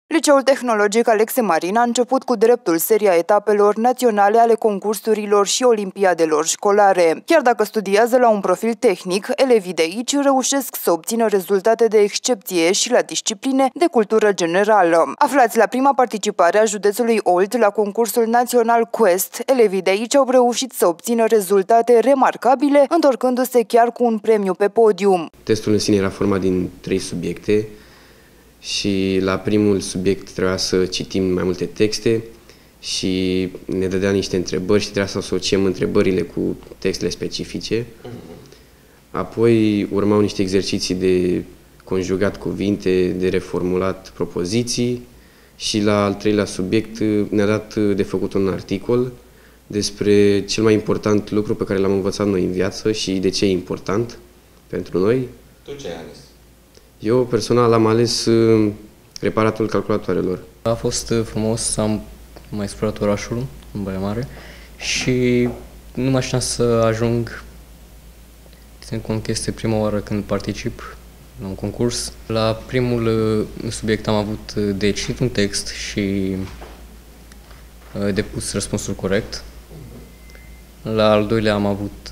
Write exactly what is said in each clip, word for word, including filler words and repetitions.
Liceul Tehnologic Alexe Marin a început cu dreptul seria etapelor naționale ale concursurilor și olimpiadelor școlare. Chiar dacă studiază la un profil tehnic, elevii de aici reușesc să obțină rezultate de excepție și la discipline de cultură generală. Aflați la prima participare a județului Olt la concursul național Quest, elevii de aici au reușit să obțină rezultate remarcabile, întorcându-se chiar cu un premiu pe podium. Testul în sine era format din trei subiecte și la primul subiect trebuia să citim mai multe texte și ne dădea niște întrebări și trebuia să asociem întrebările cu textele specifice. Apoi urmau niște exerciții de conjugat cuvinte, de reformulat propoziții și la al treilea subiect ne-a dat de făcut un articol despre cel mai important lucru pe care l-am învățat noi în viață și de ce e important pentru noi. Tu ce ai ales? Eu personal am ales reparatul calculatoarelor. A fost frumos, am mai explorat orașul în Baia Mare și nu mă așteptam să ajung, ținând cont că este prima oară când particip la un concurs. La primul subiect am avut de citit un text și de pus răspunsul corect. La al doilea am avut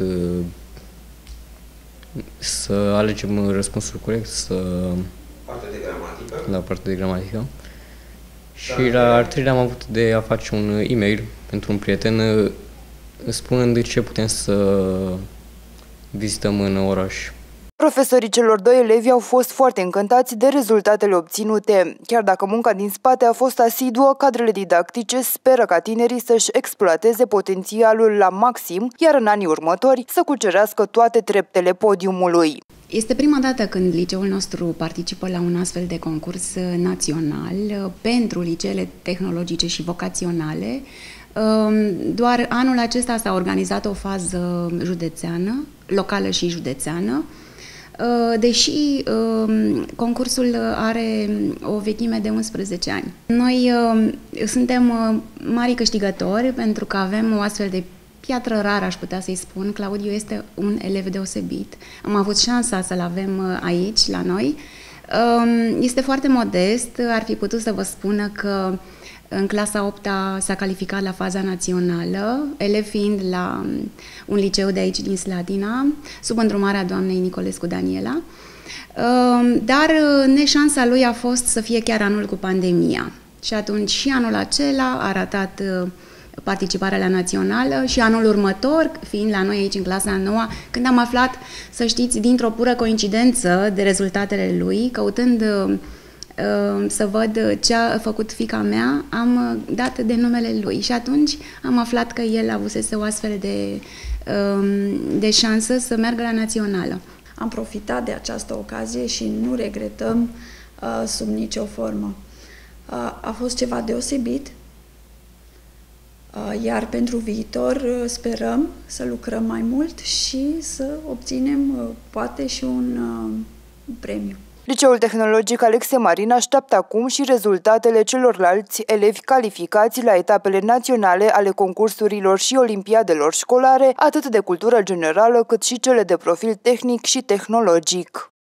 să alegem răspunsul corect, să... Partea de gramatică. La partea de gramatică. Și la al treilea am avut de a face un e-mail pentru un prieten spunând de ce putem să vizităm în oraș. Profesorii celor doi elevi au fost foarte încântați de rezultatele obținute. Chiar dacă munca din spate a fost asiduă, cadrele didactice speră ca tinerii să-și exploateze potențialul la maxim, iar în anii următori să cucerească toate treptele podiumului. Este prima dată când liceul nostru participă la un astfel de concurs național pentru liceele tehnologice și vocaționale. Doar anul acesta s-a organizat o fază județeană, locală și județeană, deși concursul are o vechime de unsprezece ani. Noi suntem mari câștigători pentru că avem o astfel de piatră rară, aș putea să-i spun. Claudiu este un elev deosebit. Am avut șansa să-l avem aici, la noi. Este foarte modest, ar fi putut să vă spună că în clasa a opta s-a calificat la faza națională, elev fiind la un liceu de aici din Slatina, sub îndrumarea doamnei Nicolescu Daniela, dar neșansa lui a fost să fie chiar anul cu pandemia. Și atunci și anul acela a ratat participarea la națională și anul următor, fiind la noi aici în clasa a noua, când am aflat, să știți, dintr-o pură coincidență de rezultatele lui, căutând să văd ce a făcut fiica mea, am dat de numele lui și atunci am aflat că el avusese o astfel de, de șansă să meargă la națională. Am profitat de această ocazie și nu regretăm sub nicio formă. A fost ceva deosebit, iar pentru viitor sperăm să lucrăm mai mult și să obținem poate și un premiu. Liceul Tehnologic Alexe Marin așteaptă acum și rezultatele celorlalți elevi calificați la etapele naționale ale concursurilor și olimpiadelor școlare, atât de cultură generală cât și cele de profil tehnic și tehnologic.